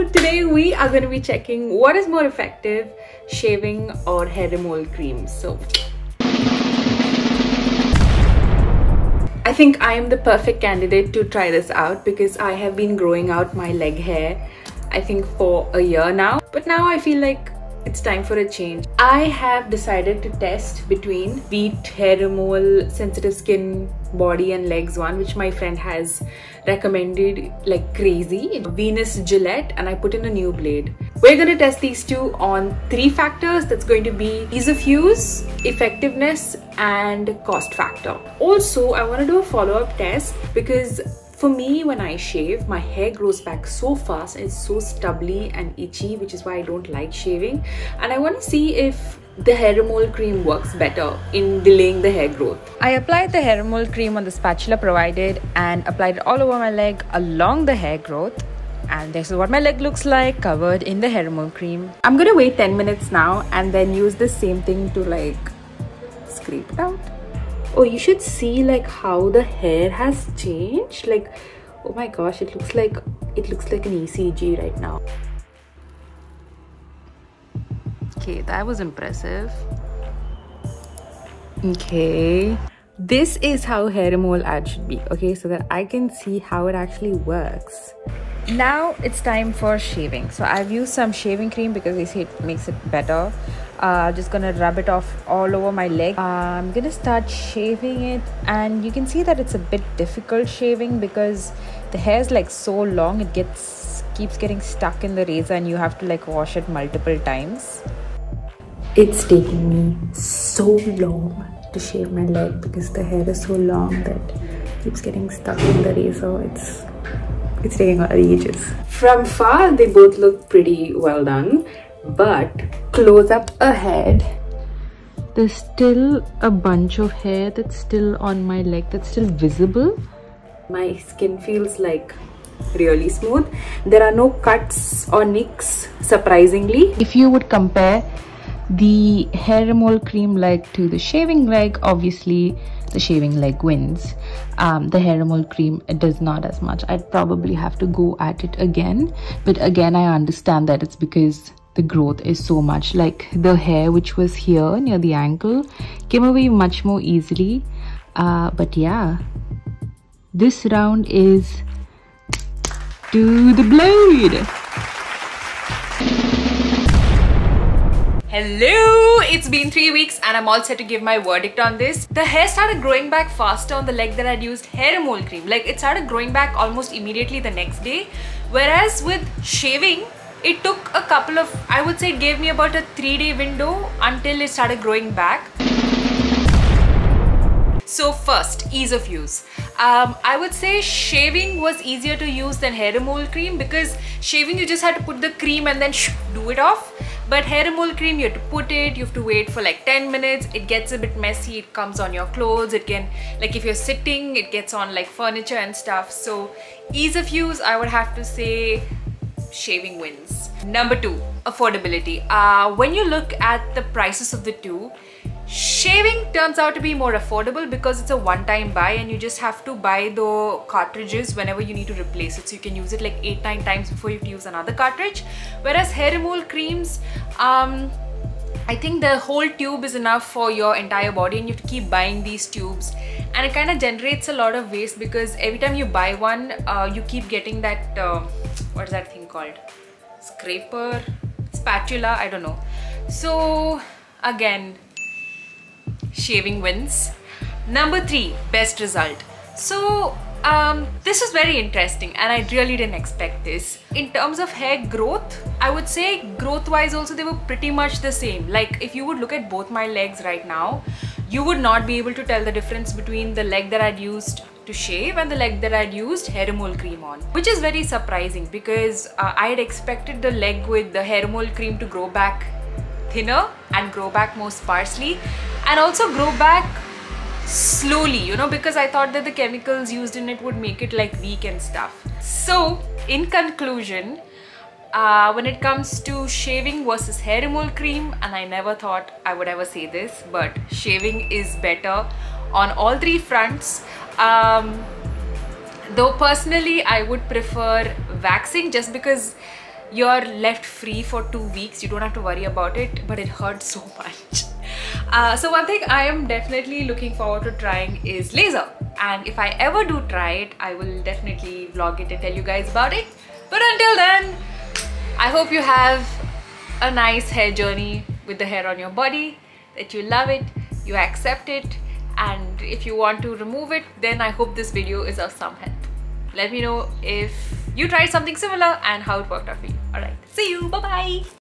today we are going to be checking what is more effective, shaving or hair removal cream. So I think I am the perfect candidate to try this out because I have been growing out my leg hair I think for a year now, but now I feel like it's time for a change. I have decided to test between Veet hair removal sensitive skin body and legs one, which my friend has recommended like crazy, Venus Gillette, and I put in a new blade. We're going to test these two on 3 factors. That's going to be ease of use, effectiveness and cost factor. Also, I want to do a follow-up test because for me, when I shave, my hair grows back so fast. It's so stubbly and itchy, which is why I don't like shaving. And I want to see if the hair removal cream works better in delaying the hair growth. I applied the hair removal cream on the spatula provided and applied it all over my leg along the hair growth. And this is what my leg looks like covered in the hair removal cream. I'm gonna wait 10 minutes now and then use the same thing to like scrape it out. Oh, you should see like how the hair has changed. Like, oh my gosh, it looks like an ECG right now. Okay, that was impressive. Okay, this is how hair removal ad should be. Okay, so that I can see how it actually works. Now it's time for shaving. So I've used some shaving cream because they say it makes it better. Just gonna rub it off all over my leg. I'm gonna start shaving it, and you can see that it's a bit difficult shaving because the hair is like so long, it keeps getting stuck in the razor and you have to like wash it multiple times. It's taking me so long to shave my leg because the hair is so long that it keeps getting stuck in the razor. It's taking ages. From far, they both look pretty well done, but close up ahead, there's still a bunch of hair that's still on my leg, that's still visible. My skin feels like really smooth. There are no cuts or nicks, surprisingly. If you would compare the hair removal cream leg to the shaving leg, obviously the shaving leg wins. The hair removal cream, it does not as much. I'd probably have to go at it again, but again I understand that it's because the growth is so much. Like the hair which was here near the ankle came away much more easily, but yeah, this round is to the blade. Hello! It's been 3 weeks and I'm all set to give my verdict on this. The hair started growing back faster on the leg that I'd used hair removal cream. Like it started growing back almost immediately the next day. Whereas with shaving, it took a couple of, I would say it gave me about a 3-day window until it started growing back. So first, ease of use. I would say shaving was easier to use than hair removal cream because shaving you just had to put the cream and then do it off. But hair removal cream, you have to put it, you have to wait for like 10 minutes. It gets a bit messy, it comes on your clothes. It can, like if you're sitting, it gets on like furniture and stuff. So ease of use, I would have to say shaving wins. Number 2, affordability. When you look at the prices of the two, shaving turns out to be more affordable because it's a one-time buy and you just have to buy the cartridges whenever you need to replace it. So you can use it like 8-9 times before you have to use another cartridge. Whereas hair removal creams, I think the whole tube is enough for your entire body and you have to keep buying these tubes. And it kind of generates a lot of waste because every time you buy one, you keep getting that, what is that thing called? Scraper? Spatula? I don't know. So again, shaving wins. Number 3, best result. So this is very interesting and I really didn't expect this. In terms of hair growth, I would say growth wise also they were pretty much the same. Like if you would look at both my legs right now, you would not be able to tell the difference between the leg that I'd used to shave and the leg that I'd used hair removal cream on, which is very surprising because I had expected the leg with the hair removal cream to grow back thinner and grow back more sparsely and also grow back slowly, you know, because I thought that the chemicals used in it would make it like weak and stuff. So in conclusion, when it comes to shaving versus hair removal cream, and I never thought I would ever say this, but shaving is better on all 3 fronts. Though personally I would prefer waxing just because you're left free for 2 weeks. You don't have to worry about it, but it hurts so much. So one thing I am definitely looking forward to trying is laser, and if I ever do try it, I will definitely vlog it and tell you guys about it. But until then, I hope you have a nice hair journey with the hair on your body, that you love it, you accept it, and if you want to remove it, then I hope this video is of some help. Let me know if you tried something similar and how it worked out for you. Alright, see you, bye bye.